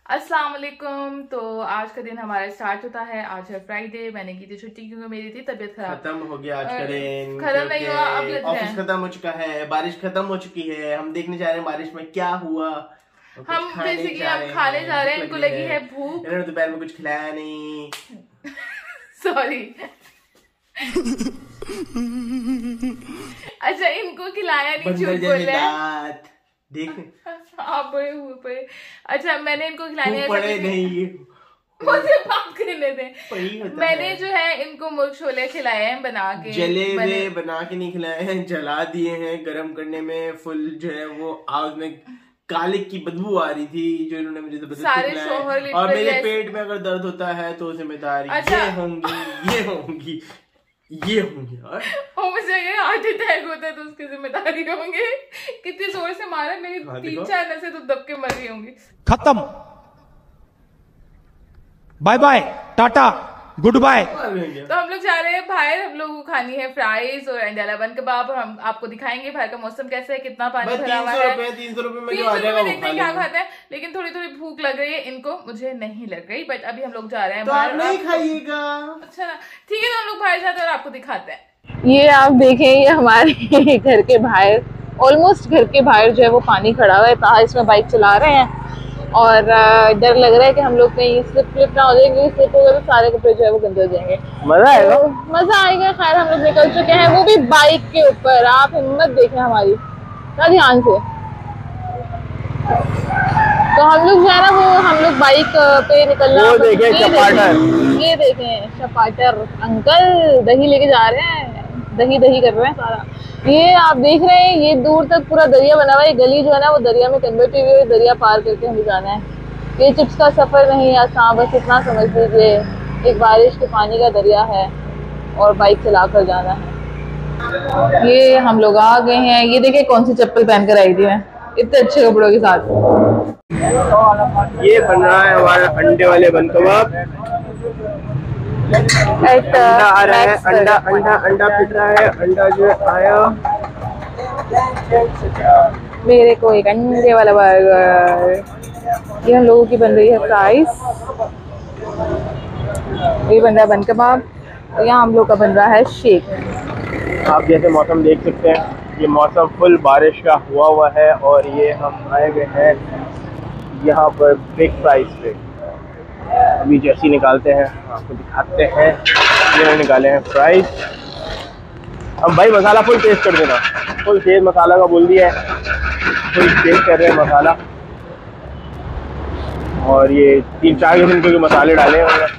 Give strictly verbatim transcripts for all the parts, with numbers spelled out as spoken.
अस्सलाम वालेकुम। तो आज का दिन हमारा स्टार्ट होता है। आज है फ्राइडे। मैंने की थी छुट्टी क्योंकि मेरी थी तबीयत खराब। खत्म हो गया आज का दिन। खत्म नहीं हुआ, अब लग ऑफिस खत्म हो चुका है, बारिश खत्म हो चुकी है। हम देखने जा रहे हैं बारिश में क्या हुआ। हम बेसिकली हम खाने जा रहे हैं। इनको लगी है भूख। इन्होंने दोपहर में कुछ खिलाया नहीं। सॉरी। अच्छा, इनको खिलाया नहीं, झूठ बोल रहे हैं। देख आप बड़े हुए पे। अच्छा, मैंने इनको खिलाने पड़े नहीं, मुझे बात करने दे। मैंने जो है इनको मुर्ग छोले खिलाए हैं बना के। जले हुए बना के नहीं खिलाए हैं, जला दिए हैं गरम करने में। फुल जो है वो आग में काले की बदबू आ रही थी जो इन्होंने मुझे सारे शोहर। और मेरे पेट में अगर दर्द होता है तो जिम्मेदारी अच्छा। ये होंगी ये होंगी ये होंगे यार। और मुझे ये हार्ट अटैक होता है तो उसकी जिम्मेदारी होंगे। कितने जोर से मारा, मेरी तीन चार नसें तो दब के मर गई होंगी। खत्म, bye bye, tata, goodbye. तो हम लोग जा रहे हैं बाहर। हम लोग को खानी है फ्राइज और अंडा बन कबाब। हम आपको दिखाएंगे बाहर का मौसम कैसा है, कितना पानी भरा हुआ है। तीन सौ रुपए में देखते हैं क्या खाते हैं। लेकिन थोड़ी थोड़ी भूख लग रही है इनको, मुझे नहीं लग रही। बट अभी हम लोग जा रहे हैं बाहर। नहीं खाइएगा, अच्छा ना, ठीक है। तो हम लोग बाहर जाते हैं और आपको दिखाते हैं। ये आप देखें, ये हमारे घर के बाहर, ऑलमोस्ट घर के बाहर जो है वो पानी खड़ा हुआ है। ताहा इसमें बाइक चला रहे हैं और डर लग रहा है कि हम लोग कहीं स्लिप स्लिप ना हो जाएंगे। स्लिप हो गए तो सारे कपड़े जो है वो गंदे हो जाएंगे। मजा आएगा, तो मजा आएगा। खैर हम लोग निकल चुके हैं, वो भी बाइक के ऊपर। आप हिम्मत देखें हमारी ना ध्यान से। तो हम लोग जो है ना वो हम लोग बाइक पे निकलना। वो देखें चपाटर, ये देखें चपाटर अंकल दही लेके जा रहे हैं। दही दही कर रहे हैं सारा। ये आप देख रहे हैं, ये दूर तक पूरा दरिया बना हुआ है। गली जो है ना वो दरिया में कन्वर्ट हुई है। दरिया पार करके हमें जाना है। ये चिप्स का सफर नहीं है आसान, बस इतना समझ लीजिए एक बारिश के पानी का दरिया है और बाइक चला कर जाना है। ये हम लोग आ गए हैं। ये देखिए कौन सी चप्पल पहन कर आई थी मैं, इतने अच्छे कपड़ों के साथ। ये बन रहा है हमारा अंडे वाले बन कबाब। अंडा आ रहा है, अंडा अंडा अंडा पिट रहा है। अंडा जो आया, मेरे को एक अंडे वाला बर्गर। ये हम लोगों की बन रही है फ्राइज। ये बन रहा है बन कबाब। और यहाँ हम लोग का बन रहा है शेक। आप जैसे मौसम देख सकते हैं, ये मौसम फुल बारिश का हुआ हुआ है। और ये हम आए गए हैं यहाँ पर बिग फ्राइज पे। अभी जैसी निकालते हैं आपको दिखाते हैं। ये निकाले हैं फ्राइज। अब भाई मसाला फुल टेस्ट कर देना, फुल तेज मसाला का बोल दिया है, फुल टेस्ट कर रहे हैं मसाला। और ये तीन चार किस्म के मसाले डाले हैं,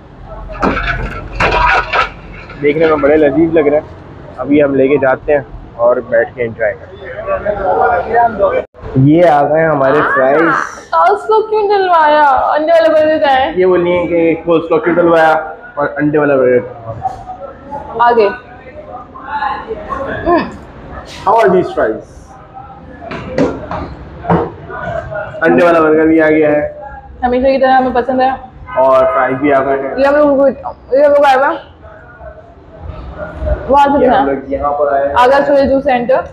देखने में बड़े लजीज लग रहे हैं। अभी हम लेके जाते हैं और बैठ के एंजॉय करते हैं। ये आ गए हमारे फ्राइज। उसको क्यों डलवाया? अंडे वाला बर्गर है। ये बोलिए कि कोल्स्लो क्यों डलवाया और अंडे वाला बर्गर आगे। How are these fries? अंडे वाला बर्गर भी आ गया है, हमेशा की तरह हमें पसंद है। और फ्राइज भी आ गए हैं। ये हम लोग ये हम लोग आए हैं वहाँ से यहाँ पर आए आगरा सोयल जूस सेंटर।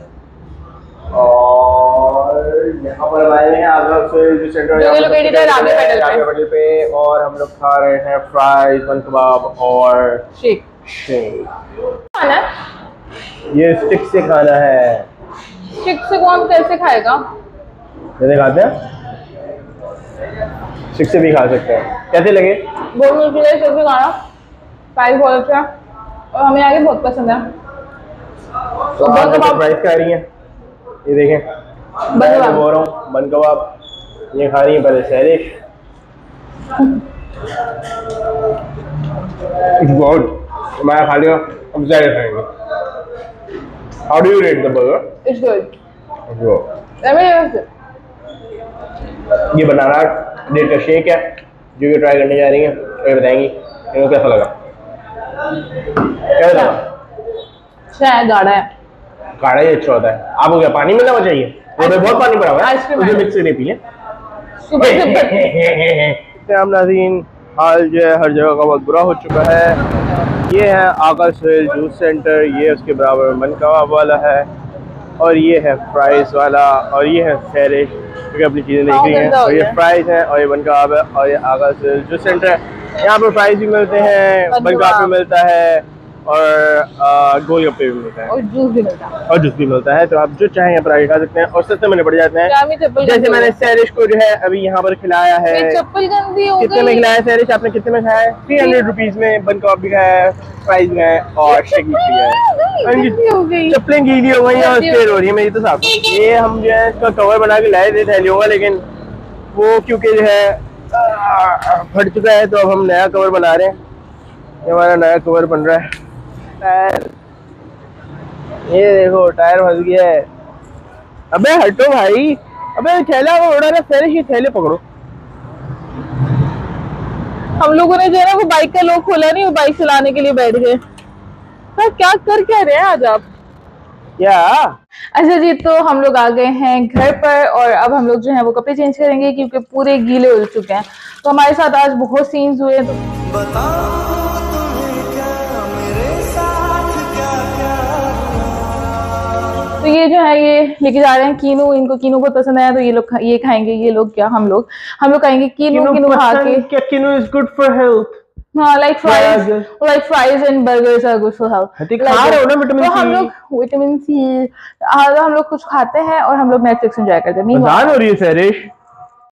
और यहाँ पर आए हैं आगरा सोयल जूस सेंटर, जो लोकेटेड है रागे पेडल पे। और हम लोग खा रहे हैं फ्राइज, बन कबाब और शेक। शेक खाना है, ये स्टिक से खाना है। स्टिक से कौन कैसे खाएगा? जैसे खाते हैं स्टिक से भी खा सकते हैं। कैसे लगे? बहुत मुश्किल है सबसे खाना। प्राइस बहुत अच्छा है और हमें आगे बहुत पसंद है। तो आप जो प्राइस खा रही हैं, ये देखें मैं बोल रहा हूँ बन कबाब। ये खा रही है पहले सैरिश। बहुत मैं खा लिया, अब सैरिश खाएंगे। How do you rate the burger? It's good. ये बनाना डेट का शेक है जो ये ट्राई करने जा रही हैं। तो ये बताएंगी इनको कैसा लगा? क्या लगा? अच्छा है, गाढ़ा है। गाढ़ा ही अच्छा होता है। आपको क्या पानी मिलना चाहिए? और बहुत पानी पड़ा हुआ है, मुझे मिक्स नहीं पिए। हम नाज़रीन, हाल जो है हर जगह का बहुत बुरा हो चुका है। ये है आगा सोहेल जूस सेंटर, ये उसके बराबर मन कबाब वाला है, और ये है फ्राइज वाला, और ये है सैरिश। क्योंकि अपनी चीजें देख हाँ, रही हैं। गंदा हो और ये गया। फ्राइज है और ये बन कबाब है और ये आगा से जो सेंटर है यहाँ पर फ्राइज भी मिलते हैं, बन बन कबाब भी कबाब। मिलता है और गोलगप्पे भी मिलते हैं और जूस भी मिलता है। और जूस भी मिलता है। तो आप जो चाहें यहाँ पर आके खा सकते हैं और सस्ते में पड़ जाते हैं। जामी चप्पल जैसे गंदी मैंने हो गई। सैरिश को जो है अभी यहाँ पर खिलाया है। ये चप्पल गंदी हो कितने में गई। खिलाया सैरिश? आपने कितने में खाया है? थ्री हंड्रेड रुपीज में बन कबाब भी खाया है, फ्राइज भी है और शेक भी पिया है। गंदी हो गई। चप्पलें गीली हो गई हैं और गंदी हो स्टेल हो रही है मेरी तो साफ। ये हम जो है इसका कवर बना के लाए थे थैलियों का, लेकिन वो क्योंकि जो है आ, फट चुका है तो अब हम नया कवर बना रहे हैं। ये हमारा नया कवर बन रहा है। टायर, ये देखो टायर फंस गया है। अबे हटो भाई, अबे थैला वो उड़ा रहा है। ये थैले पकड़ो। हम लोगों ने जो है ना वो बाइक का लॉक खोला नहीं, वो बाइक चलाने के लिए बैठ गए। सर क्या कर क्या रहे हैं आज आप? क्या? अच्छा जी, तो हम लोग आ गए हैं घर पर और अब हम लोग जो है वो कपड़े चेंज करेंगे क्योंकि पूरे गीले हो चुके हैं। तो हमारे साथ आज बहुत सीन्स हुए। तो तो ये जो है ये लेके जा रहे हैं कीनू। इनको कीनू बहुत पसंद आया तो ये लोग ये खाएंगे। ये लोग क्या हम लोग हम लोग खाएंगे कीनू। कीनू खा के क्या kinnow is good for health? हाँ, like fries Yeah, like fries and burgers are good for health. खा रहे हो ना विटामिन तो हम सी? लोग विटामिन सी हम लोग कुछ खाते हैं और हम लोग नेटफ्लिक्स एंजाय करते हैं। अजान हो रही है सैरिश।